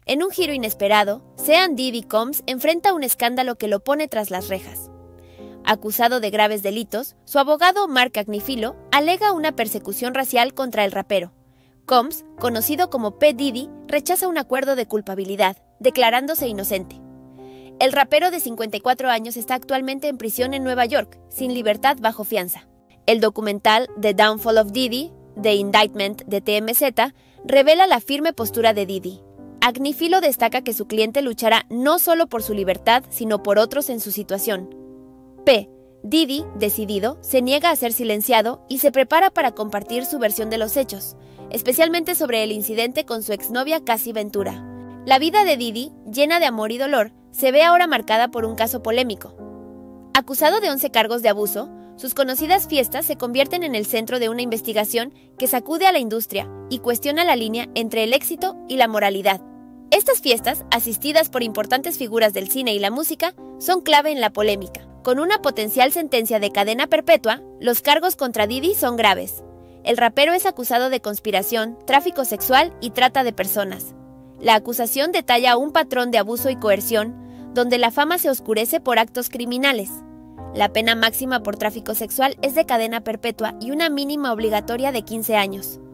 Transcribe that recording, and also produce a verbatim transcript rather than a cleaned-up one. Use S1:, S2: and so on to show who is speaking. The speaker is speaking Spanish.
S1: En un giro inesperado, Sean Diddy Combs enfrenta un escándalo que lo pone tras las rejas. Acusado de graves delitos, su abogado Mark Agnifilo alega una persecución racial contra el rapero. Combs, conocido como P. Diddy, rechaza un acuerdo de culpabilidad, declarándose inocente. El rapero de cincuenta y cuatro años está actualmente en prisión en Nueva York, sin libertad bajo fianza. El documental The Downfall of Diddy, The Indictment de T M Z, revela la firme postura de Diddy. Agnifilo destaca que su cliente luchará no solo por su libertad, sino por otros en su situación. P. Diddy, decidido, se niega a ser silenciado y se prepara para compartir su versión de los hechos, especialmente sobre el incidente con su exnovia Cassie Ventura. La vida de Diddy, llena de amor y dolor, se ve ahora marcada por un caso polémico. Acusado de once cargos de abuso, sus conocidas fiestas se convierten en el centro de una investigación que sacude a la industria y cuestiona la línea entre el éxito y la moralidad. Estas fiestas, asistidas por importantes figuras del cine y la música, son clave en la polémica. Con una potencial sentencia de cadena perpetua, los cargos contra Diddy son graves. El rapero es acusado de conspiración, tráfico sexual y trata de personas. La acusación detalla un patrón de abuso y coerción, donde la fama se oscurece por actos criminales. La pena máxima por tráfico sexual es de cadena perpetua y una mínima obligatoria de quince años.